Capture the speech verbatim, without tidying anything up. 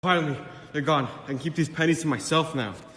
Finally, they're gone. I can keep these pennies to myself now.